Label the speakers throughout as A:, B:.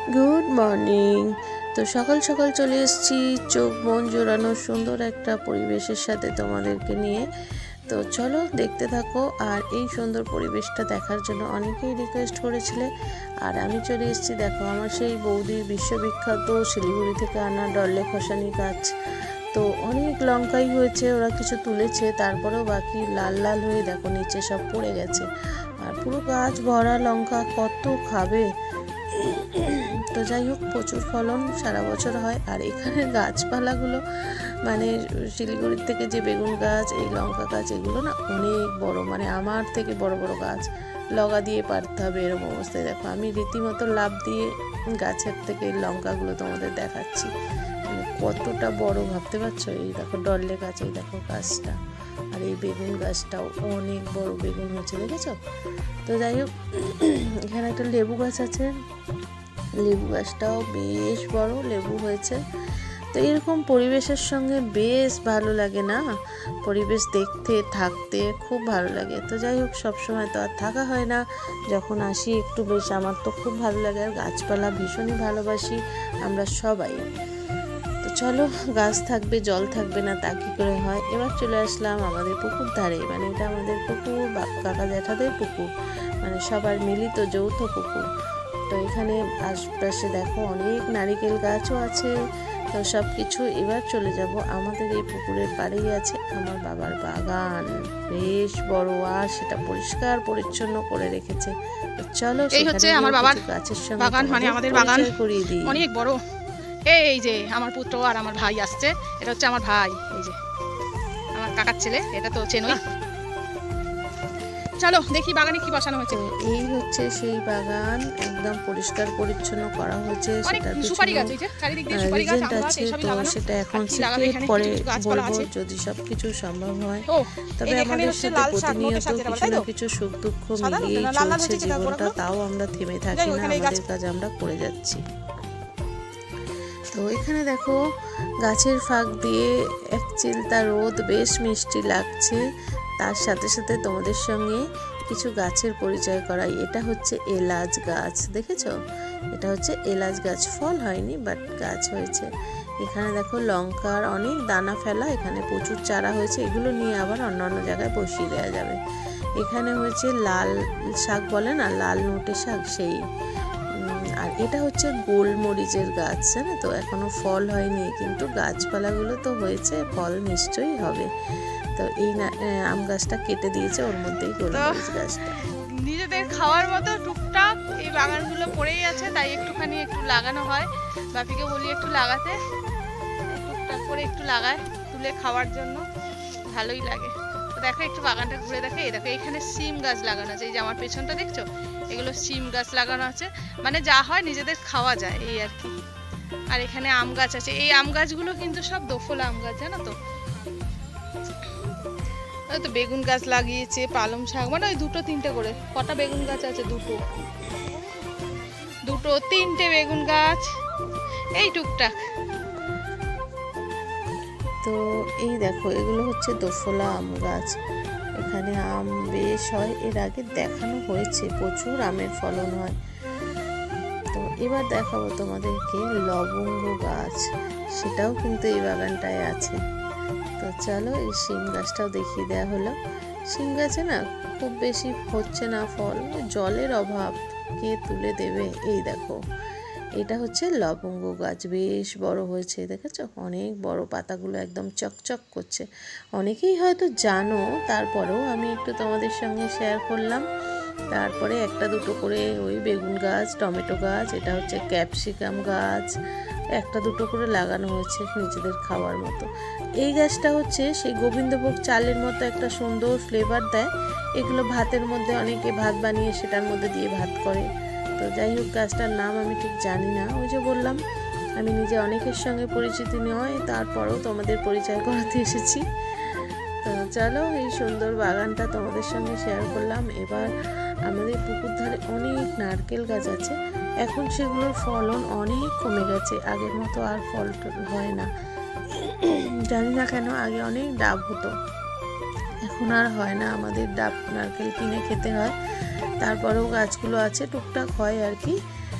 A: Good morning. তো সকাল সকাল চলে এসেছি চোখ মন জোড়ানো সুন্দর একটা পরিবেশের সাথে তোমাদেরকে নিয়ে। তো চলো দেখতে থাকো। আর এই সুন্দর পরিবেশটা দেখার জন্য অনেকেই রিকোয়েস্ট করেছিলে। আর আমি চলে এসেছি, দেখো আমার সেই বৌদির বিশ্ববিখ্যাত শিলিগুড়ি থেকে আনা ডরলে খসানি গাছ। তো অনেক লঙ্কাই হয়েছে, ওরা কিছু তুলেছে, তারপরেও বাকি লাল লাল হয়ে দেখো নিচে সব পড়ে গেছে। আর পুরো গাছ ভরা লঙ্কা, কত খাবে। তো যাই হোক, প্রচুর ফলন সারা বছর হয়। আর এখানে গাছপালাগুলো মানে শিলিগুড়ির থেকে যে বেগুন গাছ, এই লঙ্কা গাছ, এগুলো না অনেক বড়, মানে আমার থেকে বড় বড় গাছ, লগা দিয়ে পারতে হবে এরকম অবস্থায়। দেখো আমি রীতিমতো লাফ দিয়ে গাছের থেকে লঙ্কাগুলো তোমাদের দেখাচ্ছি, মানে কতটা বড় ভাবতে পারছো। এই দেখো ডরলে গাছ, এই দেখো গাছটা, আর এই বেগুন গাছটাও অনেক বড় বেগুন হয়েছে, দেখেছো। তো যাই হোক, এখানে একটা লেবু গাছ আছে, লেবু গাছটাও বেশ বড় লেবু হয়েছে। তো এরকম পরিবেশের সঙ্গে বেশ ভালো লাগে না, পরিবেশ দেখতে থাকতে খুব ভালো লাগে। তো যাই হোক, সবসময় তো আর থাকা হয় না, যখন আসি একটু বেশ আমার তো খুব ভালো লাগে। আর গাছপালা ভীষণই ভালোবাসি আমরা সবাই। তো চলো, গাছ থাকবে জল থাকবে না তা কী করে হয়। এবার চলে আসলাম আমাদের পুকুর ধারে, মানে এটা আমাদের পুকুর, বাপ কাকা জ্যাঠাদের পুকুর, মানে সবার মিলিত যৌথ পুকুর। তো এখানে আশপাশে দেখো অনেক নারিকেল গাছও আছে। তো সব কিছু এবার চলে যাব, আমাদের এই পুকুরের পাড়েই আছে আমার বাবার বাগান, বেশ বড়, আর সেটা পরিষ্কার পরিচ্ছন্ন করে রেখেছে। তো চলো,
B: এই হচ্ছে আমার বাবার
A: গাছের সঙ্গে
B: বাগান, মানে আমাদের বাগান
A: করিয়ে দিই।
B: অনেক বড়। এই যে আমার পুত্র আর আমার ভাই আসছে, এটা হচ্ছে আমার ভাই, এই যে আমার কাকার ছেলে, এটা তো চেনই। চলো দেখি বাগানে কি বসানো হয়েছে।
A: এই হচ্ছে সেই বাগান, একদম পরিষ্কার পরিচ্ছন্ন করা হয়েছে। সেটা
B: সুপারি গাছ, এই যে চারিদিক দিয়ে সুপারি গাছ, আম গাছ, এসবই লাগানো।
A: সেটা এখন পরে বলবো যদি সবকিছু সম্ভব হয়। তবে আমাদের সাথে প্রতিনিয়ত কিছু না কিছু সুখ দুঃখ মিলিয়ে চলছে জীবনটা, তাও আমরা থেমে থাকি না, আমাদের কাজ আমরা করে যাচ্ছি। তো এখানে দেখো গাছের ফাঁক দিয়ে এক চিলতা রোদ, বেশ মিষ্টি লাগছে। তার সাথে সাথে তোমাদের সঙ্গে কিছু গাছের পরিচয় করাই। এটা হচ্ছে এলাচ গাছ, দেখেছো, এটা হচ্ছে এলাচ গাছ, ফল হয়নি বাট গাছ হয়েছে। এখানে দেখো লঙ্কার অনেক দানা ফেলা, এখানে প্রচুর চারা হয়েছে, এগুলো নিয়ে আবার অন্যান্য জায়গায় বসিয়ে দেওয়া যাবে। এখানে হয়েছে লাল শাক বলে না, লাল নোটে শাক, সেই। আর এটা হচ্ছে গোলমরিচের গাছ, জানো তো, এখনো ফল হয়নি, কিন্তু গাছপালাগুলো তো হয়েছে, ফল নিশ্চয়ই হবে। তো এই আম গাছটা কেটে দিয়েছে, ওর মধ্যেই গোলমরিচ গাছটা।
B: নিজেদের খাওয়ার মতো টুকটাক এই বাগানগুলো পড়েই আছে, তাই একটুখানি একটু লাগানো হয়। বাপিকে বলি একটু লাগাতে, টুকটাক করে একটু লাগায় তুলে খাওয়ার জন্য, ভালোই লাগে। তো দেখো একটু বাগানটা ঘুরে দেখো, এই দেখো এখানে সিম গাছ লাগানো আছে, এই যে আমার পেছনটা দেখছো, এগুলো সিম গাছ লাগানো আছে, মানে যা হয় নিজেদের খাওয়া যায় এই আর কি। আর এখানে আম গাছ আছে, এই আম গাছগুলো কিন্তু সব দোফলা আম গাছ, জানো তো। তো বেগুন গাছ লাগিয়েছে, পালং শাক, মানে ওই দুটো তিনটে করে, কটা বেগুন গাছ আছে, দুটো তিনটে বেগুন গাছ, এই টুকটাক।
A: তো এই দেখো এগুলো হচ্ছে দোফলা আম গাছ, এখানে আম বেশ হয়, এর আগে দেখানো হয়েছে, প্রচুর আমের ফলন হয়। তো এবার দেখাবো তোমাদেরকে লবঙ্গ গাছ, সেটাও কিন্তু এই বাগানটায় আছে। তো চলো, এই শিম গাছটাও দেখিয়ে দেওয়া হলো। শিম গাছে না খুব বেশি হচ্ছে না ফল, জলের অভাব, কে তুলে দেবে। এই দেখো এটা হচ্ছে লবঙ্গ গাছ, বেশ বড় হয়েছে, দেখেছো, অনেক বড়, পাতাগুলো একদম চকচক করছে। অনেকেই হয়তো জানো, তারপরেও আমি একটু তোমাদের সঙ্গে শেয়ার করলাম। তারপরে একটা দুটো করে ওই বেগুন গাছ, টমেটো গাছ, এটা হচ্ছে ক্যাপসিকাম গাছ, একটা দুটো করে লাগানো হয়েছে নিজেদের খাওয়ার মতো। এই গাছটা হচ্ছে সেই গোবিন্দভোগ চালের মতো একটা সুন্দর ফ্লেভার দেয়, এগুলো ভাতের মধ্যে অনেকে ভাত বানিয়ে সেটার মধ্যে দিয়ে ভাত করে। তো যাই হোক, গাছটার নাম আমি ঠিক জানি না, ওই যে বললাম আমি নিজে অনেকের সঙ্গে পরিচিতি নয়, তারপরেও তোমাদের পরিচয় করাতে এসেছি। তো চলো, এই সুন্দর বাগানটা তোমাদের সঙ্গে শেয়ার করলাম। এবার আমাদের পুকুর ধারে অনেক নারকেল গাছ আছে, এখন সেগুলোর ফলন অনেক কমে গেছে, আগের মতো আর ফল হয় না, জানি না কেন। আগে অনেক ডাব হতো, এখন আর হয় না, আমাদের ডাব নারকেল কিনে খেতে হয়। তারপরেও গাছগুলো আছে, টুকটাক হয় আর কি।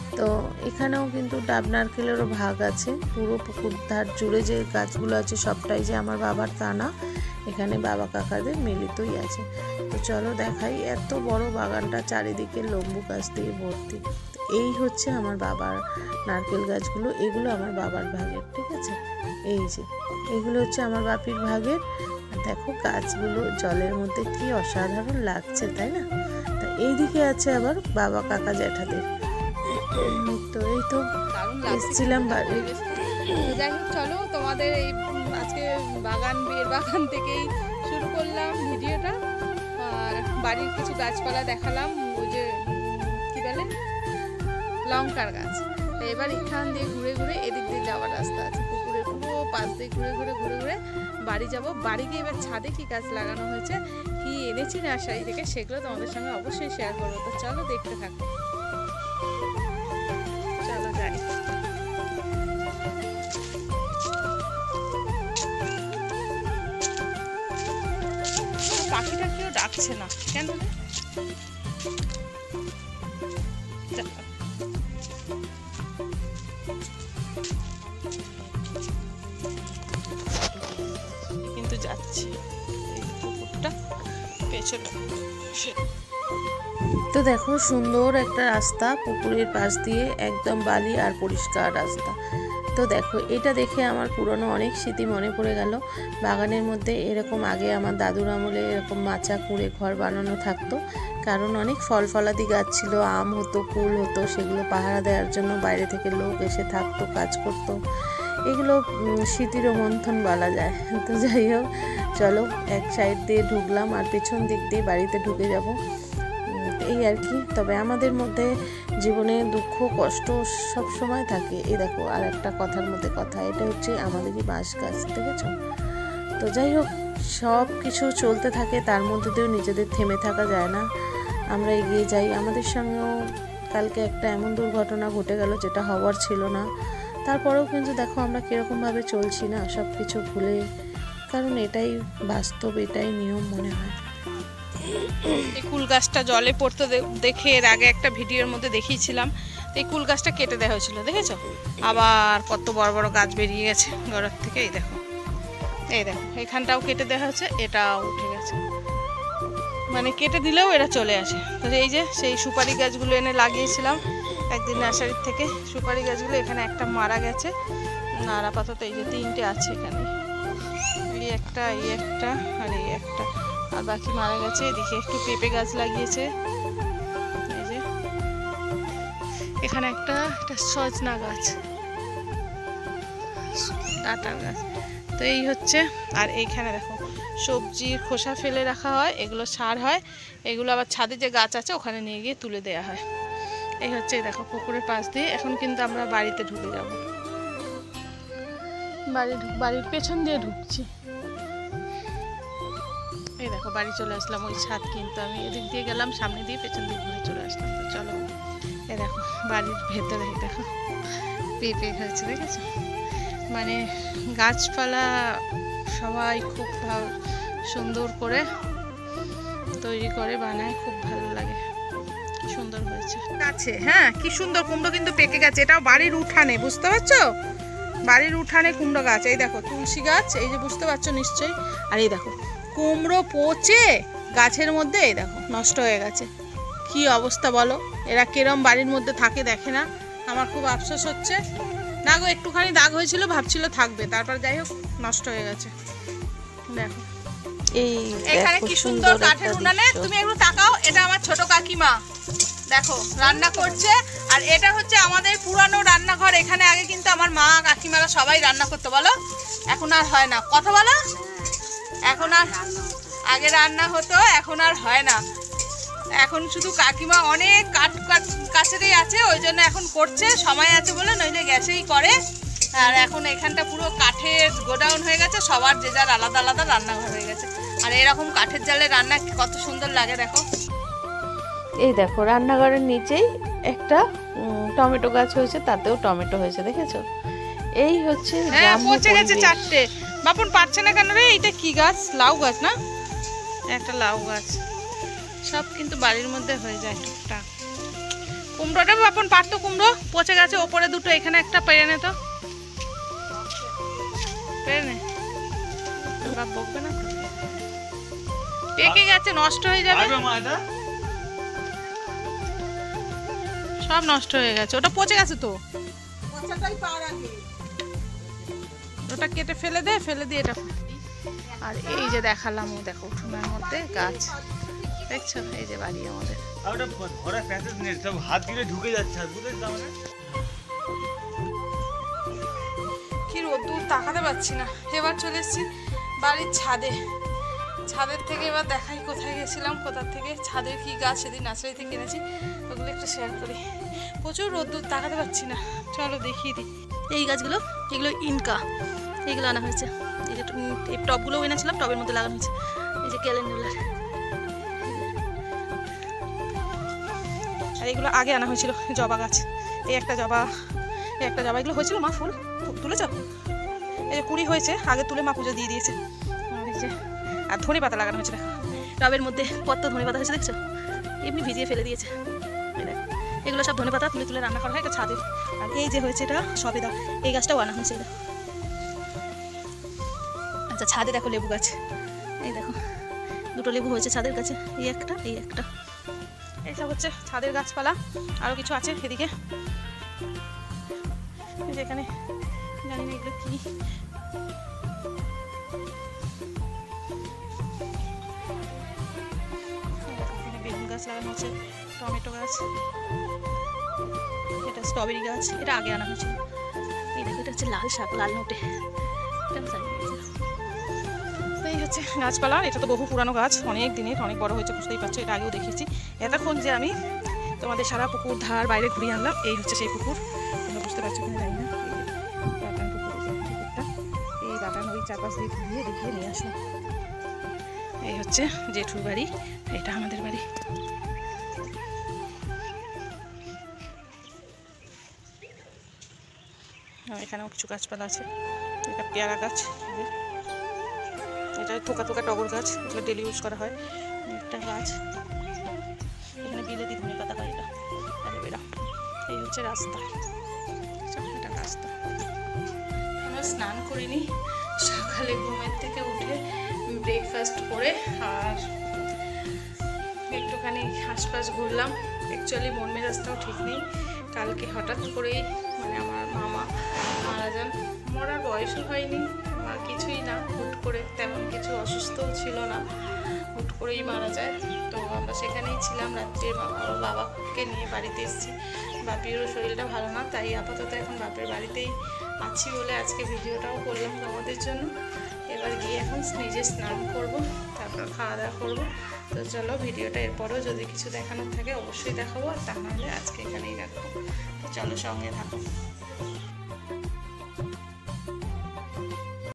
A: তো এখানেও কিন্তু ডাব নারকেলেরও ভাগ আছে। পুরো পুকুর ধার জুড়ে যে গাছগুলো আছে সবটাই যে আমার বাবার তা না, এখানে বাবা কাকাদের মিলিতই আছে। তো চলো দেখাই, এত বড় বাগানটা চারিদিকে লেবু গাছ দিয়ে ভর্তি। এই হচ্ছে আমার বাবার নারকেল গাছগুলো, এগুলো আমার বাবার ভাগের, ঠিক আছে। এই যে এগুলো হচ্ছে আমার বাপির ভাগের। দেখো গাছগুলো জলের মধ্যে কি অসাধারণ লাগছে, তাই না? তা এইদিকে আছে আবার বাবা কাকা জ্যাঠাদের। তো এই তো এসেছিলাম বাড়ি।
B: যাই হোক, চলো তোমাদের এই আজকে বিয়ের বাগান থেকেই শুরু করলাম ভিডিওটা। আর বাড়ির কিছু গাছপালা দেখালাম, ওই যে কি বলে লঙ্কার গাছ। এবার এখান দিয়ে ঘুরে ঘুরে এদিক দিয়ে যাওয়ার রাস্তা আছে, পুকুরের পুরো পাশ দিয়ে ঘুরে ঘুরে বাড়ি যাব। বাড়ি গিয়ে এবার ছাদে কি গাছ লাগানো হয়েছে, কি এনেছি নার্সারি থেকে, সেগুলো তোমাদের সঙ্গে অবশ্যই শেয়ার করবো। তো চলো দেখতে থাকো, চলো যাই। পাখিটা কেউ ডাকছে না কেন? কিন্তু যাচ্ছি এই পুকুরটা পেছনে।
A: তো দেখো সুন্দর একটা রাস্তা পুকুরের পাশ দিয়ে, একদম বালি আর পরিষ্কার রাস্তা। তো দেখো এটা দেখে আমার পুরনো অনেক স্মৃতি মনে পড়ে গেল। বাগানের মধ্যে এরকম আগে আমার দাদুর আমলে এরকম মাচা কুঁড়ে ঘর বানানো থাকতো, কারণ অনেক ফল ফলাদি গাছ ছিল, আম হতো, কুল হতো, সেগুলো পাহারা দেওয়ার জন্য বাইরে থেকে লোক এসে থাকতো, কাজ করতো। এগুলো স্মৃতির মন্থন বলা যায়। তো যাই হোক, চলো এক সাইড দিয়ে ঢুকলাম আর পেছন দিক দিয়ে বাড়িতে ঢুকে যাব, এই আর কি। তবে আমাদের মধ্যে জীবনে দুঃখ কষ্ট সব সময় থাকে। এই দেখো আর একটা কথার মধ্যে কথা, এটা হচ্ছে আমাদেরই বাঁশ গাছ, দেখেছ? তো যাই হোক, সব কিছু চলতে থাকে, তার মধ্যে দিয়েও নিজেদের থেমে থাকা যায় না, আমরা এগিয়ে যাই। আমাদের সঙ্গেও কালকে একটা এমন দুর্ঘটনা ঘটে গেল যেটা হওয়ার ছিল না, তারপরেও কিন্তু দেখো আমরা কীরকমভাবে চলছি না সব কিছু ভুলে, কারণ এটাই বাস্তব, এটাই নিয়ম মনে হয়।
B: এই কুল গাছটা জলে পড়তে দেখে এর আগে একটা ভিডিওর মধ্যে দেখিয়েছিলাম। এই কুল গাছটা কেটে দেওয়া হয়েছিল, দেখেছো? আবার কত বড় বড় গাছ বেরিয়ে গেছে গড়ার থেকে। এই দেখো এখানটাও কেটে দেওয়া হয়েছে, এটাও উঠে গেছে, মানে কেটে দিলেও এরা চলে আসে। তো এই যে সেই সুপারি গাছগুলো এনে লাগিয়েছিলাম একদিন নার্সারির থেকে, সুপারি গাছগুলো এখানে একটা মারা গেছে, আর আপাতত এই যে 3টে আছে এখানে, এই একটা আর এই একটা, আর বাকি মারা গেছে। এদিকে একটু পেঁপে গাছ লাগিয়েছে, এই যে এখানে একটা সজনা গাছ, ডাঁটার গাছ। তো এই হচ্ছে, আর এইখানে দেখো সবজির খোসা ফেলে রাখা হয়, এগুলো সার হয়, এগুলো আবার ছাদে যে গাছ আছে ওখানে নিয়ে গিয়ে তুলে দেওয়া হয়। এই হচ্ছে দেখো পুকুরের পাশ দিয়ে। এখন কিন্তু আমরা বাড়িতে ঢুকে যাব, বাড়ির পেছন দিয়ে ঢুকছি। এই দেখো বাড়ি চলে আসলাম, ওই ছাদ কিন্তু আমি এদিক দিয়ে গেলাম, সামনে দিয়ে পেছন দিয়ে ঘুরে চলে আসলাম। তো চলো, এই দেখো বাড়ির ভেতরে দেখো পেঁপে হয়েছে, দেখেছো? মানে গাছপালা সবাই খুব সুন্দর করে তৈরি করে বানায়, খুব ভালো লাগে, সুন্দর হয়েছে। গাছে হ্যাঁ কি সুন্দর কুমড়ো কিন্তু পেকে গেছে, এটাও বাড়ির উঠানে, বুঝতে পারছো? বাড়ির উঠানে কুমড়ো গাছ। এই দেখো তুলসী গাছ, এই যে বুঝতে পারছো নিশ্চয়ই। আর এই দেখো কুমড়ো পচে গাছের মধ্যে, এই দেখো নষ্ট হয়ে গেছে। কি অবস্থা বলো, এরা কিরম বাড়ির মধ্যে থাকে দেখে না? আমার খুব আফসোস হচ্ছে। না গো, একটুখানি দাগ হয়েছিল, ভাবছিল থাকবে, তারপর যাই হোক নষ্ট হয়ে গেছে। দেখো এখানে কি সুন্দর কাঠের উনানে, তুমি একটু তাকাও, এটা আমার ছোট কাকিমা দেখো রান্না করছে। আর এটা হচ্ছে আমাদের পুরানো রান্নাঘর, এখানে আগে কিন্তু আমার মা কাকিমারা সবাই রান্না করতে, বলো এখন আর হয় না, কথা বলো, এখন আর আগে রান্না হতো, এখন আর হয় না। এখন শুধু কাকিমা অনেক কাছেরই আছে, ওই জন্য এখন করছে, সময় আছে বলে, নইলে গ্যাসেই করে। আর এখন এখানটা পুরো কাঠের গোডাউন হয়ে গেছে, সবার যে যার আলাদা আলাদা রান্নাঘর হয়ে গেছে। আর এরকম কাঠের জালে রান্না কত সুন্দর লাগে দেখো।
A: এই দেখো রান্নাঘরের নিচেই একটা টমেটো গাছ হয়েছে, তাতেও টমেটো হয়েছে, দেখেছো? এই হচ্ছে
B: পচে গেছে 4টে। বাপন পারছে না কেন রে? এইটা কি গাছ? লাউ গাছ না? একটা লাউ গাছ। সব কিন্তু বাড়ির মধ্যে হয়ে যায় টুকটাক, কুমড়োটা বাপন পারতো, কুমড়ো পচে গেছে, ওপরে দুটো, এখানে একটা পেরে নে তো, পেরে নে, বাপ বকবে না, পেকে গেছে, নষ্ট হয়ে যাবে, সব নষ্ট হয়ে গেছে, ওটা পচে গেছে তো, ওটা কেটে ফেলে দে, ফেলে দিয়ে এটা। আর এই যে দেখালাম, ও দেখো উঠোনের মধ্যে গাছ দেখছো, এই যে বাড়ি আমাদের।
C: হাত দিলে ঢুকে যাচ্ছে,
B: কি রোদ্দুর, তাকাতে পারছি না। এবার চলে এসেছি বাড়ির ছাদে, ছাদের থেকে এবার দেখাই কোথায় গেছিলাম, কোথার থেকে ছাদের কি গাছ সেদিন নার্সারি থেকে এনেছি, ওগুলো একটু শেয়ার করি। প্রচুর রোদ্দুর, তাকাতে পারছি না, চলো দেখিয়ে দিই। এই গাছগুলো, এগুলো ইনকা, এগুলো আনা হয়েছে। এই যে এই টবগুলোও এনেছিলাম, টবের মধ্যে লাগানো হয়েছে। এই যে ক্যালেন্ডুলার, আর এগুলো আগে আনা হয়েছিল জবা গাছ। এই একটা জবা, এই একটা জবা, এগুলো হয়েছিল মা ফুল তুলেছ, এই যে কুড়ি হয়েছে, আগে তুলে মা পুজো দিয়ে দিয়েছে। আর এই যে, আর ধনে পাতা লাগানো হয়েছে, দেখো টবের মধ্যে কত ধনে পাতা হয়েছে দেখছো, এমনি ভিজিয়ে ফেলে দিয়েছে। এগুলো সব ধনে পাতা তুলে তুলে রান্না করা হয়, এটা ছাদে। আর এই যে হয়েছে এটা সবেদা, এই গাছটাও আনা হয়েছে। আচ্ছা, ছাদে দেখো লেবু গাছ, এই দেখো দুটো লেবু হয়েছে ছাদের কাছে, এই একটা, এই একটা। এইসব হচ্ছে ছাদের গাছপালা, আরও কিছু আছে এদিকে, যেখানে জানি না এগুলো কি, বেগুন গাছ লাগানো হচ্ছে, টমেটো গাছ, এটা স্ট্রবেরি গাছ, এটা আগে আনা হয়েছিল। এই দেখো এটা হচ্ছে লাল শাক, লাল নোটে, এই হচ্ছে গাছপালা। এটা তো বহু পুরানো গাছ, অনেক দিনের, অনেক বড় হয়েছে, বুঝতেই পারছো, এটা আগেও দেখেছি। এতক্ষণ যে আমি তোমাদের সারা পুকুর ধার বাইরে ঘুরিয়ে আনলাম, এই হচ্ছে সেই পুকুর, তোমরা বুঝতে পারছো কিনা জানি না। বাগান পুকুর, পুকুরটা, এই বাগান ওই চারপাশ দিয়ে ঘুরিয়ে দেখিয়ে নিয়ে আসলাম। এই হচ্ছে জেঠুর বাড়ি, এটা আমাদের বাড়ি। এখানেও কিছু গাছপালা আছে, এটা পেয়ারা গাছ, এটা থোকা থোকা টগর গাছ, এগুলো ডেলি ইউজ করা হয়। একটা গাছ, এখানে বিলেতি ধনে পাতা হয়, এটা অ্যালোভেরা। এই হচ্ছে রাস্তা, এটা রাস্তা। আমরা স্নান করিনি, সকালে ঘুমের থেকে উঠে ব্রেকফাস্ট করে আর একটুখানি আশপাশ ঘুরলাম। অ্যাকচুয়ালি মন মেজাজটাও ঠিক নেই, কালকে হঠাৎ করেই মানে আমার মামা মারা যান। মরার বয়সও হয়নি বা কিছুই না, হুট করে, তেমন কিছু অসুস্থও ছিল না, হুট করেই মারা যায়। তো আমরা সেখানেই ছিলাম রাত্রে, বাবাকে নিয়ে বাড়িতে এসেছি। বাপিরও শরীরটা ভালো না, তাই আপাতত এখন বাপের বাড়িতেই আছি বলে আজকে ভিডিওটাও করলাম তোমাদের জন্য। এবার গিয়ে এখন নিজে স্নান করব, তারপর খাওয়া দাওয়া করবো। তো চলো, ভিডিওটা এরপরেও যদি কিছু দেখানোর থাকে অবশ্যই দেখাবো, আর তা নাহলে আজকে এখানেই রাখবো। তো চলো, সঙ্গে থাকো।